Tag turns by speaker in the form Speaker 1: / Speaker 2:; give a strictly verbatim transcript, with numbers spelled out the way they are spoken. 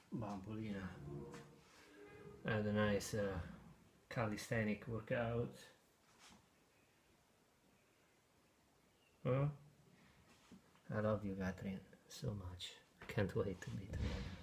Speaker 1: Bambolina had a nice uh, calisthenic workout. Huh? I love you, Catherine, so much. I can't wait to be together.